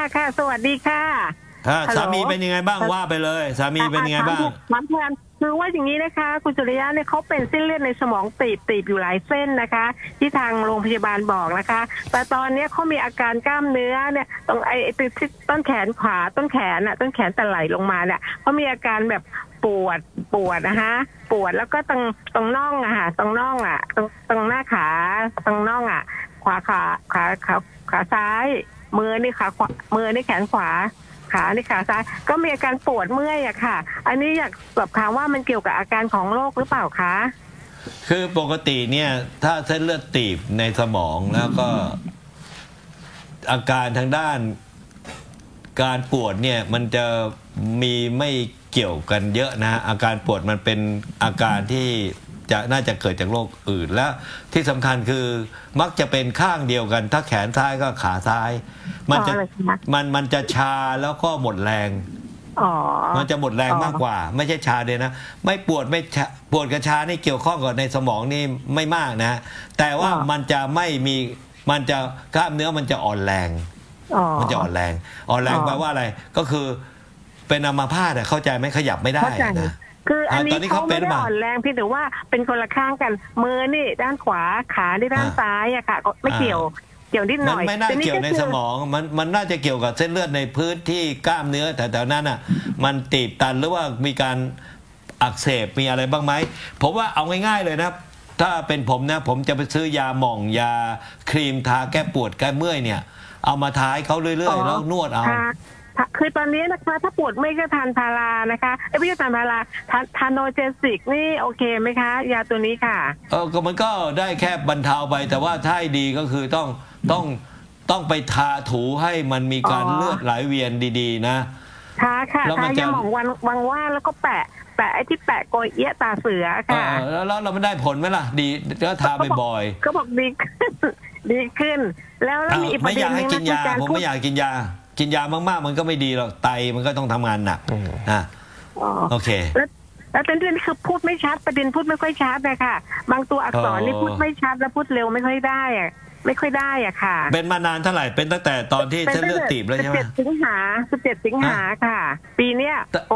ค่ะสวัสดีค่ะสามีเป็นยังไงบ้างว่าไปเลยสามีเป็นยังไงบ้างมันแทนคือว่าอย่างนี้นะคะคุณสุริยะเนี่ยเขาเป็นเส้นเลือดในสมองตีบอยู่หลายเส้นนะคะที่ทางโรงพยาบาลบอกนะคะแต่ตอนนี้เขามีอาการกล้ามเนื้อเนี่ยตรงไอ้ต้นแขนขวาต้นแขนแต่ไหลลงมาเนี่ยเขามีอาการแบบปวดนะคะปวดแล้วก็ตรงน่องอะค่ะตรงน่องอะตรงหน้าขาตรงน่องอะขวาขาซ้ายมือนี่ขาขวามือนี่แขนขวาขาในขาซ้ายก็มีอาการปวดเมื่อยอะค่ะอันนี้อยากสอบถามว่ามันเกี่ยวกับอาการของโรคหรือเปล่าคะคือปกติเนี่ยถ้าเส้นเลือดตีบในสมองแล้วก็อาการทางด้านการปวดเนี่ยมันจะมีไม่เกี่ยวกันเยอะนะอาการปวดมันเป็นอาการที่น่าจะเกิดจากโรคอื่นและที่สำคัญคือมักจะเป็นข้างเดียวกันถ้าแขนซ้ายก็ขาซ้ายมันจะชาแล้วก็หมดแรงมันจะหมดแรงมากกว่าไม่ใช่ชาเลยนะไม่ปวดปวดกับชานี่เกี่ยวข้องกับในสมองนี่ไม่มากนะแต่ว่ามันจะไม่มีมันจะกล้ามเนื้อมันจะอ่อนแรงมันจะอ่อนแรงแปลว่าอะไรก็คือเป็นอัมพาตเข้าใจไหมขยับไม่ได้นะคืออันนี้เขาไม่ได้อ่อนแรงพี่แต่ว่าเป็นคนละข้างกันมือนี่ด้านขวาขาที่ด้านซ้ายอะค่ะไม่เกี่ยวนิดหน่อยไม่น่าเกี่ยวในสมองมันน่าจะเกี่ยวกับเส้นเลือดในพื้นที่กล้ามเนื้อแถวๆนั้นอ่ะมันตีบตันหรือว่ามีการอักเสบมีอะไรบ้างไหมผมว่าเอาง่ายๆเลยนะถ้าเป็นผมนะผมจะไปซื้อยาหม่องยาครีมทาแก้ปวดแก้เมื่อยเนี่ยเอามาทาให้เขาเรื่อยๆแล้วนวดเอาคือตอนนี้นะคะถ้าปวดไม่ก็ทานพารานะคะไม่ใช่ทานพาราทานโนเจสิกนี่โอเคไหมคะยาตัวนี้ค่ะก็มันก็ได้แค่บรรเทาไปแต่ว่าถ้าดีก็คือต้องไปทาถูให้มันมีการเลือดไหลเวียนดีๆนะทาค่ะทายาหม่องวังว่าแล้วก็แปะไอ้ที่แปะโกยเอี้ยตาเสือค่ะแล้วเราไม่ได้ผลไหมล่ะดีก็ทาบ่อยๆก็บอกดีขึ้นแล้วมีอีกประเด็นนึงนะผมไม่อยากกินยามากๆมันก็ไม่ดีหรอกไตมันก็ต้องทำงานหนักโอเคแล้วประเด็นคือพูดไม่ชัดประเด็นพูดไม่ค่อยชัดเลยค่ะบางตัวอักษรนี่พูดไม่ชัดแล้วพูดเร็วไม่ค่อยได้อะค่ะเป็นมานานเท่าไหร่เป็นตั้งแต่ตอนที่เส้นเลือดตีบแล้วใช่ไหม 17 สิงหาค่ะปีเนี้ย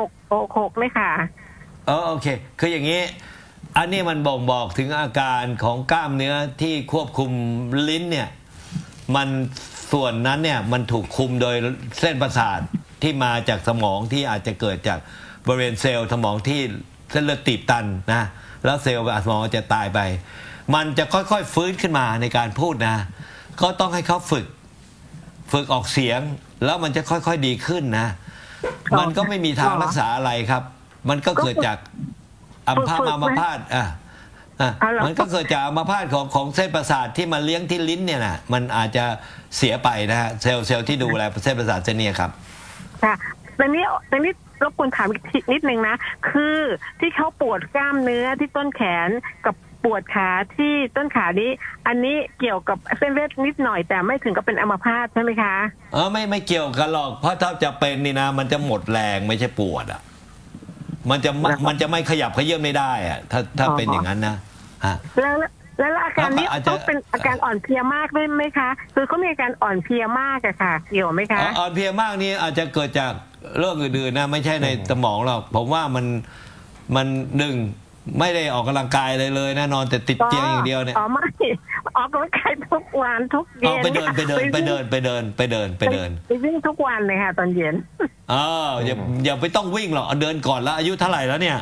6เลยค่ะโอเคคืออย่างนี้อันนี้มันบ่งบอกถึงอาการของกล้ามเนื้อที่ควบคุมลิ้นเนี่ยมันส่วนนั้นเนี่ยมันถูกคุมโดยเส้นประสาทที่มาจากสมองที่อาจจะเกิดจากบริเวณเซลล์สมองที่เส้นเลือดตีบตันนะแล้วเซลล์สมองจะตายไปมันจะค่อยๆฟื้นขึ้นมาในการพูดนะก็ต้องให้เขาฝึกออกเสียงแล้วมันจะค่อยๆดีขึ้นนะมันก็ไม่มีทางรักษาอะไรครับมันก็เกิดจากอัมพาตมันก็เกิดจากอัมพาตของเส้นประสาทที่มาเลี้ยงที่ลิ้นเนี่ยนะมันอาจจะเสียไปนะฮะเซลล์ที่ดูแลเส้นประสาทเส้นนี้ครับค่ะตอนนี้รบกวนถามอีกนิดนึงนะคือที่เขาปวดกล้ามเนื้อที่ต้นแขนกับปวดขาที่ต้นขานี้อันนี้เกี่ยวกับเส้นเลือดนิดหน่อยแต่ไม่ถึงกับเป็นอัมพาตใช่ไหมคะไม่เกี่ยวกันหรอกเพราะถ้าจะเป็นนี่นะมันจะหมดแรงไม่ใช่ปวดมันจะไม่ขยับเขยื้อนไม่ได้อะถ้าเป็นอย่างนั้นนะแล้วอาการนี้ต้องเป็นอาการอ่อนเพลียมากได้ไหมคะคือเขามีอาการอ่อนเพลียมากอะค่ะเกี่ยวไหมคะอ่อนเพลียมากนี่อาจจะเกิดจากโรคอื่นๆนะไม่ใช่ในสมองหรอกผมว่ามันหนึ่งไม่ได้ออกกำลังกายเลยนะนอนแต่ติดเตียงอย่างเดียวเนี่ยไม่ออกกำลังกายทุกวันทุกเย็นไปเดินไปเดินวิ่งทุกวันเลยค่ะตอนเย็นอย่าไปต้องวิ่งหรอกเดินก่อนแล้วอายุเท่าไหร่แล้วเนี่ย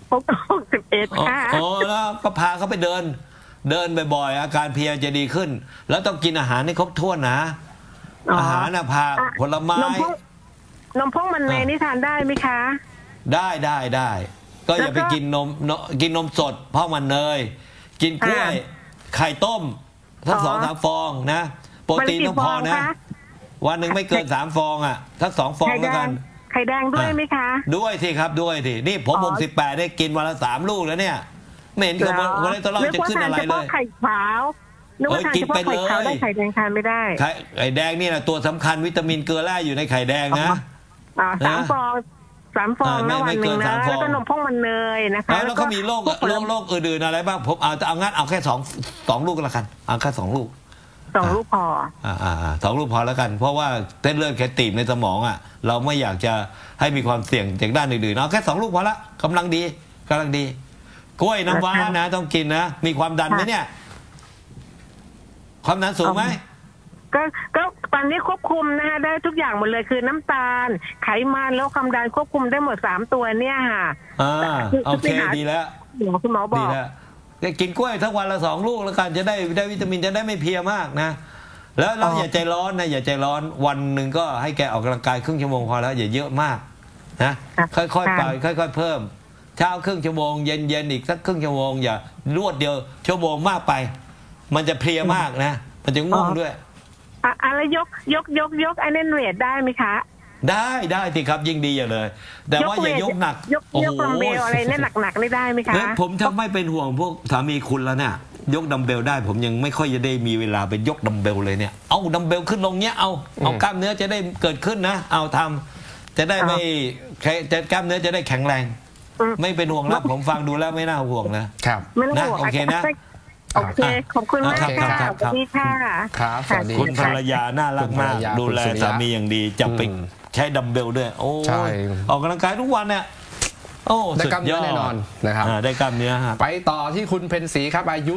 61ค่ะแล้วก็พาเขาไปเดินบ่อยๆอาการเพลียจะดีขึ้นแล้วต้องกินอาหารให้ครบถ้วนนะอาหารผักผลไม้นมพองมันเนยนี่ทานได้ไหมคะได้ก็อย่าไปกินนมสดเพราะมันเนยกินกล้วยไข่ต้มทั้ง2-3 ฟองนะโปรตีนต้องพอนะวันหนึ่งไม่เกิน3 ฟองอ่ะทั้ง2 ฟองแล้วกันไข่แดงด้วยไหมคะด้วยสิครับด้วยสินี่ผม68ได้กินวันละ3 ลูกแล้วเนี่ยไม่เห็นกับวันนี้ตลอดจะขึ้นอะไรเลยไข่ขาวนึกว่าทานเฉพาะไข่ขาวได้ไข่แดงทานไม่ได้ไข่แดงนี่แหละตัวสำคัญวิตามินเกลือแร่อยู่ในไข่แดงนะ 3 ฟองนะวันหนึ่งนะแล้วก็นมพองมันเนยนะคะแล้วก็มีโรคอื่นๆอะไรบ้างผมเอางั้นเอาแค่2 ลูกแล้วกันเอาแค่2 ลูก 2 ลูกพอ 2 ลูกพอแล้วกันเพราะว่าเส้นเลือดแคตีบในสมองอ่ะเราไม่อยากจะให้มีความเสี่ยงจากด้านอื่นๆเอาแค่2 ลูกพอละกำลังดีกล้วยน้ำว้านะต้องกินนะมีความดันไหมเนี่ยความดันสูงไหมก็ตอนนี้ควบคุมนะคะได้ทุกอย่างหมดเลยคือน้ำตาลไขมันแล้วความดันควบคุมได้หมด3 ตัวเนี่ยค่ะโอเคดีแล้วคุณหมอบอกกินกล้วยทั้งวันละ2 ลูกแล้วกันจะได้วิตามินจะได้ไม่เพลียมากนะแล้วเราอย่าใจร้อนนะอย่าใจร้อนวันหนึ่งก็ให้แกออกกำลังกายครึ่งชั่วโมงพอแล้วอย่าเยอะมากนะค่อยๆไปค่อยๆเพิ่มเช้าครึ่งชั่วโมงเย็นอีกสักครึ่งชั่วโมงอย่ารวดเดียวชั่วโมงมากไปมันจะเพลียมากนะมันจะง่วงด้วยอะไรยกไอ้นั่นเวทได้ไหมคะได้สิครับยิ่งดีอย่างเลยแต่ว่าอย่ายกหนักยกดัมเบลอะไรเนี่ยหนักได้ไหมคะผมถ้าไม่เป็นห่วงพวกสามีคุณแล้วเนี่ยยกดัมเบลได้ผมยังไม่ค่อยจะได้มีเวลาไปยกดัมเบลเลยเนี่ยเอาดัมเบลขึ้นลงเนี้ยเอากล้ามเนื้อจะได้เกิดขึ้นนะเอาทำจะได้ไม่กล้ามเนื้อจะได้แข็งแรงไม่เป็นห่วงแล้วผมฟังดูแล้วไม่น่าห่วงนะครับนะโอเคนะโอเคขอบคุณมากค่ะสวัสดีค่ะครับสวัสดีคุณภรรยาน่ารักมากดูแลสามีอย่างดีจะไปใช้ดัมเบลด้วยโอ้ออกกำลังกายทุกวันเนี่ยโอ้ได้กล้ามเนื้อแน่นอนนะครับได้กล้ามเนื้อไปต่อที่คุณเพ็ญศรีครับอายุ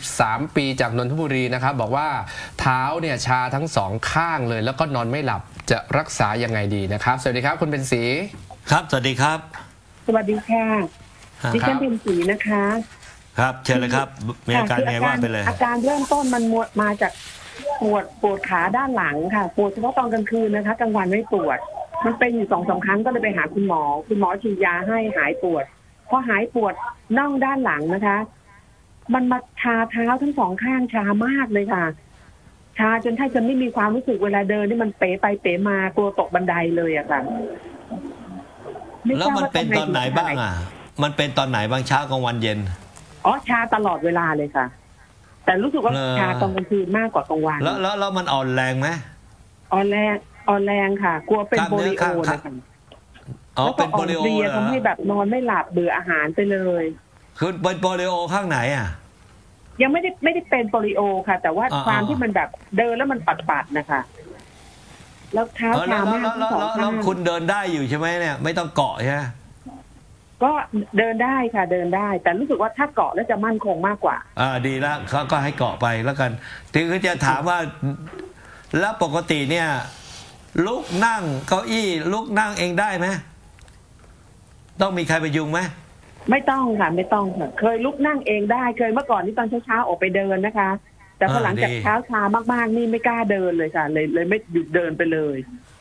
73 ปีจากนนทบุรีนะครับบอกว่าเท้าเนี่ยชาทั้ง2 ข้างเลยแล้วก็นอนไม่หลับจะรักษายังไงดีนะครับสวัสดีครับคุณเพ็ญศรีครับสวัสดีครับสวัสดีค่ะดิฉันเพ็ญศรีนะคะครับเชิญเลยครับมีอาการไงว่าไปเลยอาการเริ่มต้นมันมาจากปวดขาด้านหลังค่ะปวดเฉพาะตอนกลางคืนนะคะกลางวันไม่ปวดมันเป็นอยู่2-3 ครั้งก็เลยไปหาคุณหมอฉีดยาให้หายปวดพอหายปวดน่องด้านหลังนะคะมันมาชาเท้าทั้ง2 ข้างชามากเลยค่ะชาจนแทบจะไม่มีความรู้สึกเวลาเดินนี่มันเป๋ไปเป๋มากลัวตกบันไดเลยอะค่ะแล้วมันเป็นตอนไหนบ้างอ่ะมันเป็นตอนไหนบ้างเช้ากลางวันเย็นชาตลอดเวลาเลยค่ะแต่รู้สึกว่าชาตอนกลางคืนมากกว่ากลางวันแล้วมันอ่อนแรงไหมอ่อนแรงค่ะกลัวเป็นโปลิโอนะคะแล้วก็อ่อนเพลียทำให้แบบนอนไม่หลับเบื่ออาหารไปเลยคือเป็นโปลิโอข้างไหนอ่ะยังไม่ได้เป็นโปลิโอค่ะแต่ว่าความที่มันแบบเดินแล้วมันปัดนะคะแล้วเท้าชามากทั้ง2 ข้างแล้วคุณเดินได้อยู่ใช่ไหมเนี่ยไม่ต้องเกาะใช่ไหมก็เดินได้ค่ะเดินได้แต่รู้สึกว่าถ้าเกาะแล้วจะมั่นคงมากกว่าดีแล้วเขาก็ให้เกาะไปแล้วกันถึงจะถามว่าแล้วปกติเนี่ยลุกนั่งเก้าอี้ลุกนั่งเองได้ไหมต้องมีใครไปยุงไหมไม่ต้องค่ะไม่ต้องค่ะเคยลุกนั่งเองได้เคยเมื่อก่อนนี่ตอนเช้าออกไปเดินนะคะแต่พอหลังจากเช้าชามากๆนี่ไม่กล้าเดินเลยค่ะเลยไม่หยุดเดินไปเลย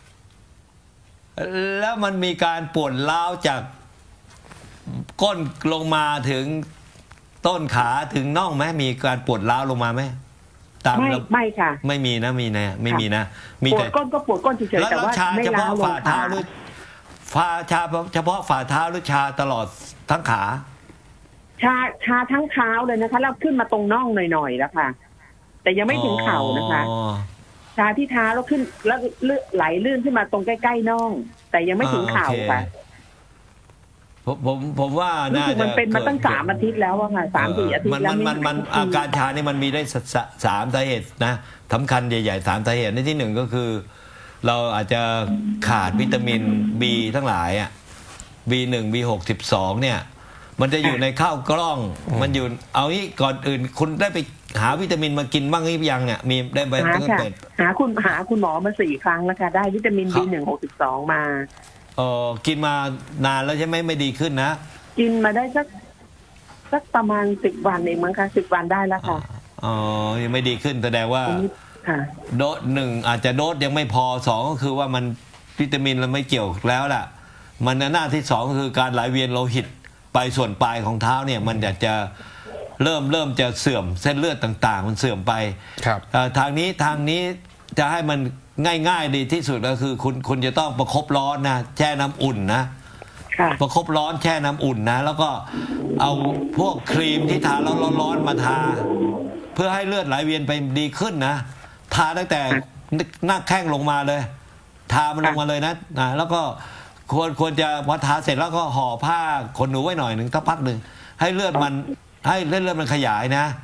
แล้วมันมีการปวดร้าวจากก้นลงมาถึงต้นขาถึงน่องไหมมีการปวดร้าวลงมาไหมตามไม่ค่ะไม่มีนะไม่มีนะมีแต่ก้นก็ปวดก้นเฉยๆแต่ว่าไม่ร้าวลงขาหรือชาเฉพาะฝ่าเท้าหรือชาตลอดทั้งขาชาทั้งเท้าเลยนะคะแล้วขึ้นมาตรงน่องหน่อยๆแล้วค่ะแต่ยังไม่ถึงเข่านะคะชาที่เท้าแล้วขึ้นแล้วไหลลื่นขึ้นมาตรงใกล้ๆน่องแต่ยังไม่ถึงเข่าค่ะผมว่าน่าจะมันเป็นมาตั้ง3 อาทิตย์แล้วอะค่ะ3-4 อาทิตย์แล้วมันอาการชานี่มันมีได้3 สาเหตุนะสำคัญใหญ่ๆ3 สาเหตุในที่1ก็คือเราอาจจะขาดวิตามิน B ทั้งหลายอ่ะ B1 B6 12เนี่ยมันจะอยู่ในข้าวกล้องมันอยู่เอางี้ก่อนอื่นคุณได้ไปหาวิตามินมากินบ้างหรือยังเนี่ยมีได้ไปหาคุณหมอมา4 ครั้งแล้วค่ะได้วิตามิน B1 62มากินมานานแล้วใช่ไหมไม่ดีขึ้นนะกินมาได้สักประมาณ10 วันเองมั้งคะ10 วันได้แล้วค่ะยังไม่ดีขึ้นแสดงว่าโดส1อาจจะโดสยังไม่พอ2ก็คือว่ามันวิตามินเราไม่เกี่ยวแล้วล่ะมันหน้าที่2ก็คือการไหลเวียนโลหิตไปส่วนปลายของเท้าเนี่ยมันอยากจะเริ่มจะเสื่อมเส้นเลือดต่างๆมันเสื่อมไปทางนี้จะให้มันง่ายๆดีที่สุดก็คือคุณจะต้องประคบร้อนนะแช่น้ำอุ่นนะประคบร้อนแช่น้ำอุ่นนะแล้วก็เอาพวกครีมที่ทาแล้วร้อนๆมาทาเพื่อให้เลือดไหลเวียนไปดีขึ้นนะทาตั้งแต่หน้าแข้งลงมาเลยทามันลงมาเลยนะแล้วก็ควรจะพอทาเสร็จแล้วก็ห่อผ้าขนหนูไว้หน่อยหนึ่งสักพักหนึ่งให้เลือดมันขยายนะ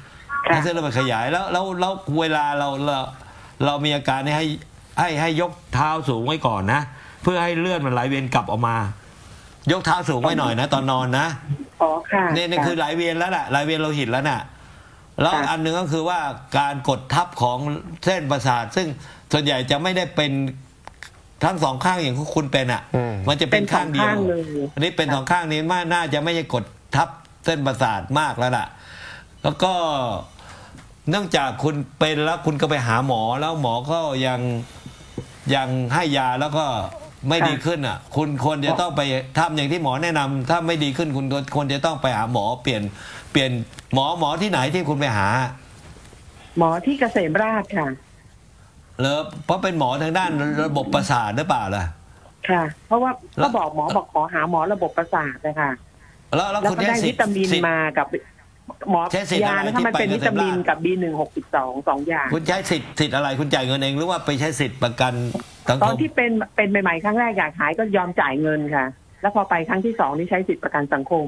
ให้เส้นเลือดมันขยายแล้วเวลาเรามีอาการให้ยกเท้าสูงไว้ก่อนนะเพื่อให้เลือดมันไหลเวียนกลับออกมายกเท้าสูงไว้หน่อยนะตอนนอนนะอ๋อค่ะนี่คือไหลเวียนแล้วแหละไหลเวียนโลหิตแล้วน่ะแล้วอันหนึ่งก็คือว่าการกดทับของเส้นประสาทซึ่งส่วนใหญ่จะไม่ได้เป็นทั้งสองข้างอย่างคุณเป็นอ่ะมันจะเป็นข้างเดียวอันนี้เป็นสองข้างนี้น่าจะไม่ใช่กดทับเส้นประสาทมากแล้วล่ะแล้วก็เนื่องจากคุณเป็นแล้วคุณก็ไปหาหมอแล้วหมอก็ยังให้ยาแล้วก็ไม่ดีขึ้นอ่ะคุณควรจะต้องไปทำอย่างที่หมอแนะนำถ้าไม่ดีขึ้นคุณควรจะต้องไปหาหมอเปลี่ยนหมอที่ไหนที่คุณไปหาหมอที่เกษมราษฎร์ค่ะเพราะเป็นหมอทางด้านระบบประสาทหรือเปล่าล่ะค่ะเพราะว่าก็บอกหมอบอกขอหาหมอระบบประสาทนะคะแล้วคุณได้วิตามินมากับหมอยาถ้ามันเป็นวิตามินกับ B162 2 อย่างคุณใช้สิทธิ์อะไรคุณจ่ายเงินเองหรือว่าไปใช้สิทธิ์ประกันสังคมตอนที่เป็นใหม่ๆครั้งแรกอยากหายก็ยอมจ่ายเงินค่ะแล้วพอไปครั้งที่2นี่ใช้สิทธิ์ประกันสังคม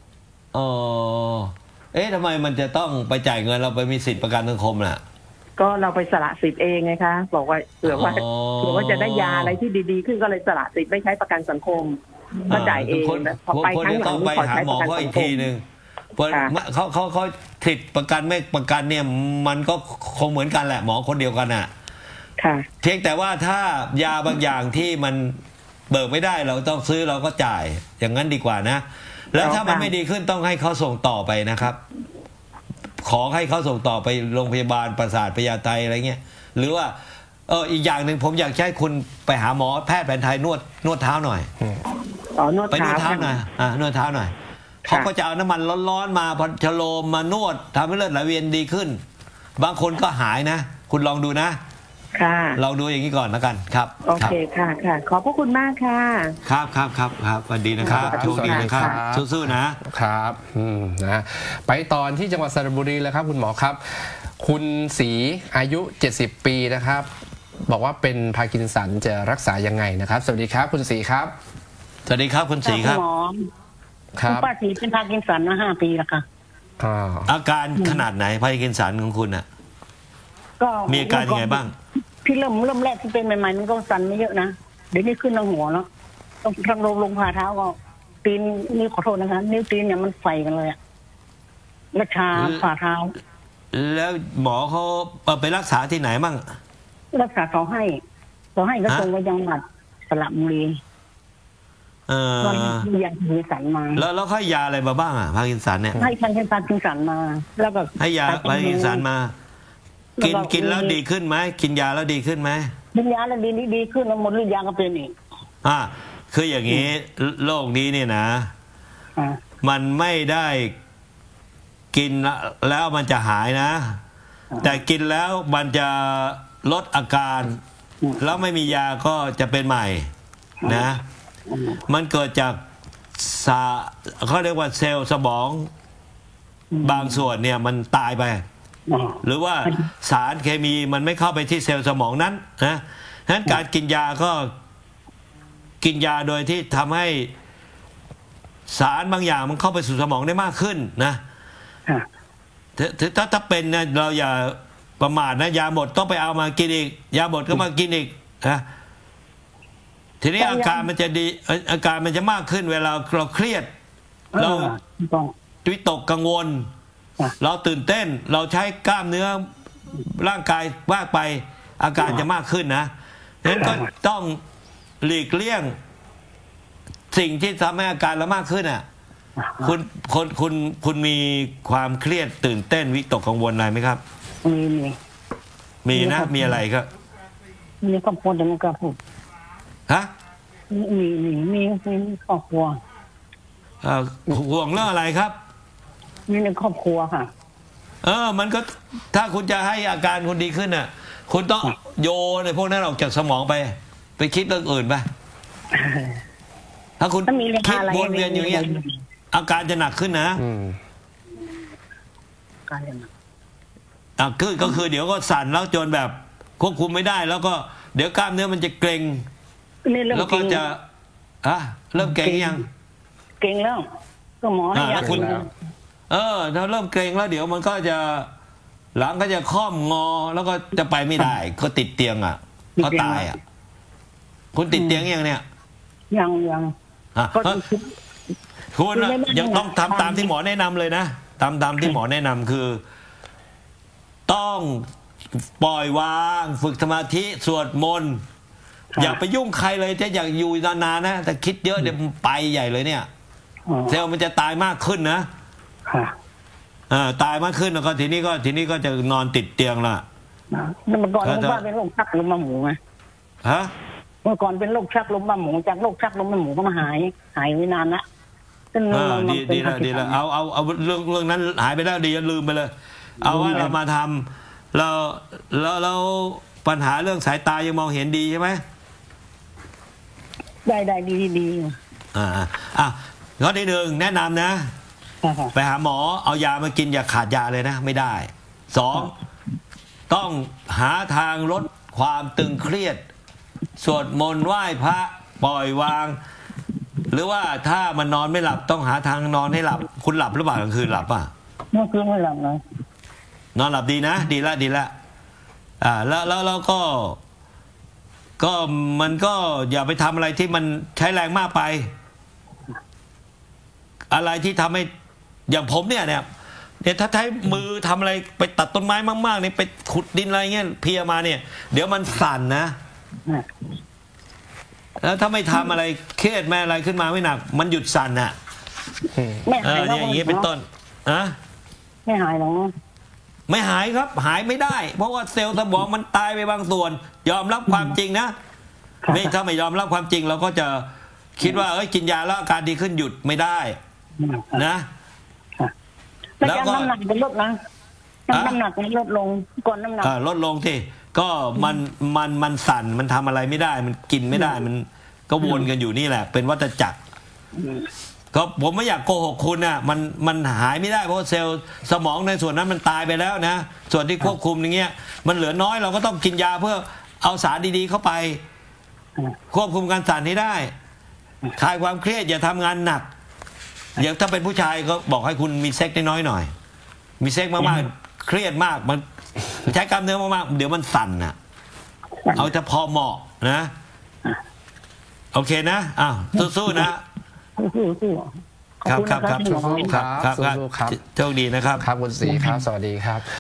ทำไมมันจะต้องไปจ่ายเงินเราไปมีสิทธิ์ประกันสังคมล่ะก็เราไปสละสิทธิ์เองไงคะบอกว่าเผื่อว่าจะได้ยาอะไรที่ดีๆขึ้นก็เลยสละสิทธิ์ไม่ใช้ประกันสังคมก็จ่ายเองพอไปครั้งหลังไปหาหมอเขาอีกทีนึงเขาสิทธิ์ประกันไม่ประกันเนี่ยมันก็คงเหมือนกันแหละหมอคนเดียวกันอ่ะเพียงแต่ว่าถ้ายาบางอย่างที่มันเบิกไม่ได้เราต้องซื้อเราก็จ่ายอย่างนั้นดีกว่านะแล้วถ้ามันไม่ดีขึ้นต้องให้เขาส่งต่อไปนะครับขอให้เขาส่งต่อไปโรงพยาบาลประสาทพญาไทอะไรเงี้ยหรือว่าอีกอย่างหนึ่งผมอยากให้คุณไปหาหมอแพทย์แผนไทยนวดเท้าหน่อยไปนวดเท้าหน่อยนวดเท้าหน่อยเขาก็จะเอาน้ำมันร้อนๆมาพอชโลมมานวดทำให้เลือดไหลเวียนดีขึ้นบางคนก็หายนะคุณลองดูนะค่ะลองดูอย่างนี้ก่อนแล้วกันครับโอเคค่ะขอบพระคุณมากค่ะครับสวัสดีนะครับโชคดีนะครับสู้ๆนะครับนะไปตอนที่จังหวัดสระบุรีแล้วครับคุณหมอครับคุณศรีอายุ70ปีนะครับบอกว่าเป็นพาร์กินสันจะรักษายังไงนะครับสวัสดีครับคุณศรีครับสวัสดีครับคุณศรีครับคุณป้าศรีเป็นพาร์กินสันมา5 ปีแล้วค่ะอาการขนาดไหนพาร์กินสันของคุณอ่ะก็มีอาการยังไงบ้างที่เริ่มแรกที่เป็นใหม่ๆมันก็สั่นไม่เยอะนะเดี๋ยวนี้ขึ้นทางหัวแล้วต้องทางลงผ่าเท้าก็ตีนนี่ขอโทษนะคะนิ้วตีนเนี่ยมันไฟกันเลยอะและชาฝ่าเท้าแล้วหมอเขาไปรักษาที่ไหนบ้างรักษาเขาให้ก็ส่งไปจังหวัดสระบุรียาพาร์กินสันมาแล้วให้ยาอะไรมาบ้างอ่ะพาร์กินสันเนี่ยให้พาร์กินสันมาแล้วก็ให้ยาพาร์กินสันมากินแล้วดีขึ้นไหมกินยาแล้วดีขึ้นไหมกินยาแล้วดีขึ้นแล้วหมดฤทธิ์ยาก็เป็นอีกคืออย่างนี้โรคนี้เนี่ยนะมันไม่ได้กินแล้วมันจะหายนะแต่กินแล้วมันจะลดอาการแล้วไม่มียาก็จะเป็นใหม่นะมันเกิดจากเขาเรียกว่าเซลล์สมองบางส่วนเนี่ยมันตายไปหรือว่าสารเคมีมันไม่เข้าไปที่เซลล์สมองนั้นนะฉะนั้นการกินยาก็กินยาโดยที่ทำให้สารบางอย่างมันเข้าไปสู่สมองได้มากขึ้นนะถ้าเป็นนะเราอย่าประมาทนะยาหมดต้องไปเอามากินอีกยาหมดก็มากินอีกนะทีนี้อาการมันจะดีอาการมันจะมากขึ้นเวลาเราเครียดเราวิตกกังวลเราตื่นเต้นเราใช้กล้ามเนื้อร่างกายมากไปอาการจะมากขึ้นนะฉะนั้นก็ต้องหลีกเลี่ยงสิ่งที่ทำให้อาการเรามากขึ้นอ่ะคุณมีความเครียดตื่นเต้นวิตกกังวลอะไรไหมครับมีนะมีอะไรครับมีครอบครัวแต่ไม่กล้าพูดมีครอบครัวห่วงเรื่องอะไรครับมีในครอบครัวค่ะมันก็ถ้าคุณจะให้อาการคุณดีขึ้นน่ะคุณต้องโยนในพวกนั้นออกจากสมองไปคิดเรื่องอื่นไปถ้าคุณคิดวนเวียนอย่างนี้อาการจะหนักขึ้นนะก็คือเดี๋ยวก็สั่นแล้วจนแบบควบคุมไม่ได้แล้วก็เดี๋ยวกล้ามเนื้อมันจะเกร็งแล้วก็จะเริ่มเกร็งยังเกร็งแล้วก็หมอให้ยาถ้าเริ่มเกร็งแล้วเดี๋ยวมันก็จะหลังก็จะค่อมงอแล้วก็จะไปไม่ได้ก็ติดเตียงอ่ะก็ตายอ่ะคุณติดเตียงยังเนี่ยยังก็คุณยังต้องทำตามที่หมอแนะนำเลยนะตามที่หมอแนะนำคือต้องปล่อยวางฝึกสมาธิสวดมนต์อย่าไปยุ่งใครเลยจะอยากอยู่นานๆนะแต่คิดเยอะเดี๋ยวไปใหญ่เลยเนี่ยเซลล์มันจะตายมากขึ้นนะตายมากขึ้นแล้วก็ทีนี้ก็จะนอนติดเตียงละเมื่อก่อนผมว่าเป็นโรคชักลมบ้าหมูไงเมื่อก่อนเป็นโรคชักลมบ้าหมูจากโรคชักลมบ้าหมูก็มาหายไปนานละดีแล้วเอาเรื่องนั้นหายไปแล้วดีลืมไปเลยเอาว่าเรามาทำเราปัญหาเรื่องสายตายังมองเห็นดีใช่ไหมได้ดีข้อที่หนึ่งแนะนำนะไปหาหมอเอายามากินอย่าขาดยาเลยนะไม่ได้2ต้องหาทางลดความตึงเครียดสวดมนต์ไหว้พระปล่อยวางหรือว่าถ้ามันนอนไม่หลับต้องหาทางนอนให้หลับคุณหลับหรือเปล่ากลางคืนหลับป่ะเมื่อคืนไม่หลับนะนอนหลับดีนะดีละแล้วก็มันก็อย่าไปทำอะไรที่มันใช้แรงมากไปอะไรที่ทำให้อย่างผมเนี่ยถ้าใช้มือทำอะไรไปตัดต้นไม้มากๆเนี่ยไปขุดดินอะไรเงี้ยเพียมาเนี่ยเดี๋ยวมันสั่นนะแล้วถ้าไม่ทำอะไรเครียดแม่อะไรขึ้นมาไม่หนักมันหยุดสั่นอ่ะอย่างนี้เป็นต้นไม่หายหรอไม่หายครับหายไม่ได้เพราะว่าเซลล์สมองมันตายไปบางส่วนยอมรับความจริงนะไม่ถ้าไม่ยอมรับความจริงเราก็จะคิดว่ากินยาแล้วอาการดีขึ้นหยุดไม่ได้นะแล้วก็น้ำหนักลดนะน้ำหนักลดลงก่อนน้ำหนักลดลงที่ก็มันสั่นมันทำอะไรไม่ได้มันกินไม่ได้มันก็วนกันอยู่นี่แหละเป็นวัฏจักรก็ผมไม่อยากโกหกคุณน่ะมันหายไม่ได้เพราะเซลล์สมองในส่วนนั้นมันตายไปแล้วนะส่วนที่ควบคุมอย่างเงี้ยมันเหลือน้อยเราก็ต้องกินยาเพื่อเอาสารดีๆเข้าไปควบคุมการสั่นให้ได้คลายความเครียดอย่าทำงานหนักอย่างถ้าเป็นผู้ชายก็บอกให้คุณมีเซ็กน้อยหน่อยมีเซ็กมากๆเครียดมากมันใช้กล้ามเนื้อมากๆเดี๋ยวมันสั่นน่ะเอาแต่พอเหมาะนะโอเคนะสู้ๆนะครับโชคดีนะครับครับคุณศรีครับสวัสดีครับ